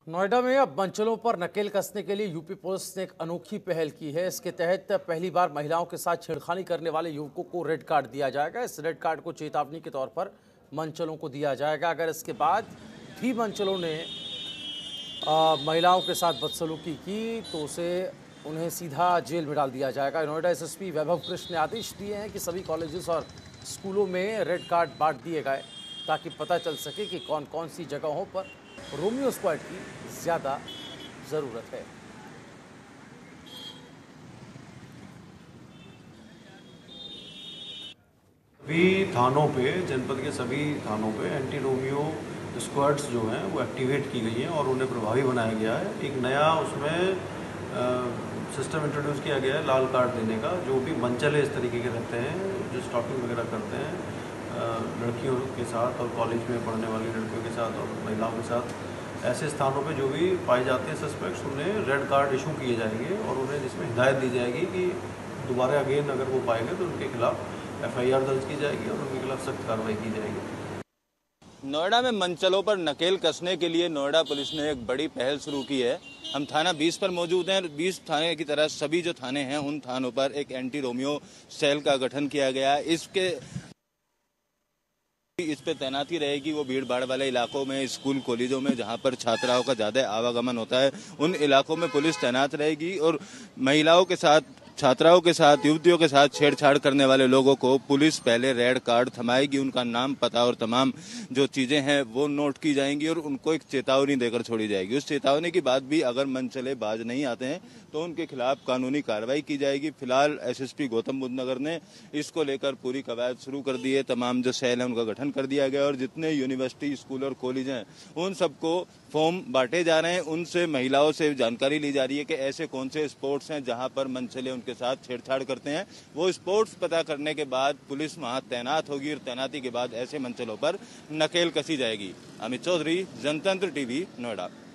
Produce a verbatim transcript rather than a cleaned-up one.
नोएडा में अब मंचलों पर नकेल कसने के लिए यूपी पुलिस ने एक अनोखी पहल की है। इसके तहत पहली बार महिलाओं के साथ छेड़खानी करने वाले युवकों को रेड कार्ड दिया जाएगा। इस रेड कार्ड को चेतावनी के तौर पर मंचलों को दिया जाएगा। अगर इसके बाद भी मंचलों ने आ, महिलाओं के साथ बदसलूकी की तो उसे उन्हें सीधा जेल में डाल दिया जाएगा। नोएडा एसएसपी वैभव कृष्ण ने आदेश दिए हैं कि सभी कॉलेजेस और स्कूलों में रेड कार्ड बांट दिए गए ताकि पता चल सके कि कौन कौन सी जगहों पर रोमियो स्क्वाड की ज़्यादा ज़रूरत है। सभी थानों पे, जनपद के सभी थानों पे एंटी रोमियो स्क्वाड्स जो हैं वो एक्टिवेट की गई हैं और उन्हें प्रभावी बनाया गया है। एक नया उसमें सिस्टम इंट्रोड्यूस किया गया है लाल कार्ड देने का। जो भी मंचले इस तरीके के रहते हैं जो स्टॉकिंग वगैरह करते हैं आ, लड़कियों के साथ और कॉलेज में पढ़ने वाली लड़कियों के साथ और महिलाओं के साथ, ऐसे स्थानों पे जो भी पाए जाते हैं सस्पेक्ट्स, उन्हें रेड कार्ड इशू किए जाएंगे और उन्हें जिसमें हिदायत दी जाएगी कि दोबारा अगेन अगर वो पाएंगे तो उनके खिलाफ एफ आई आर दर्ज की जाएगी और उनके खिलाफ सख्त कार्रवाई की जाएगी। नोएडा में मंचलों पर नकेल कसने के लिए नोएडा पुलिस ने एक बड़ी पहल शुरू की है। हम थाना बीस पर मौजूद हैं। बीस थाने की तरह सभी जो थाने हैं उन थानों पर एक एंटी रोमियो सेल का गठन किया गया है। इसके इस पे तैनाती रहेगी वो भीड़ भाड़ वाले इलाकों में, स्कूल कॉलेजों में जहां पर छात्राओं का ज्यादा आवागमन होता है, उन इलाकों में पुलिस तैनात रहेगी और महिलाओं के साथ, छात्राओं के साथ, युवतियों के साथ छेड़छाड़ करने वाले लोगों को पुलिस पहले रेड कार्ड थमाएगी। उनका नाम, पता और तमाम जो चीजें हैं वो नोट की जाएंगी और उनको एक चेतावनी देकर छोड़ी जाएगी। उस चेतावनी के बाद भी अगर मंचले बाज नहीं आते हैं तो उनके खिलाफ कानूनी कार्रवाई की जाएगी। फिलहाल एसएसपी गौतम बुद्ध नगर ने इसको लेकर पूरी कवायद शुरू कर दी है। तमाम जो सेल है उनका गठन कर दिया गया और जितने यूनिवर्सिटी, स्कूल और कॉलेज हैं उन सबको फॉर्म बांटे जा रहे हैं। उनसे, महिलाओं से जानकारी ली जा रही है कि ऐसे कौन से स्पोर्ट्स हैं जहां पर मंचले उनके साथ छेड़छाड़ करते हैं। वो स्पोर्ट्स पता करने के बाद पुलिस वहां तैनात होगी और तैनाती के बाद ऐसे मंचलों पर नकेल कसी जाएगी। अमित चौधरी, जनतंत्र टीवी, नोएडा।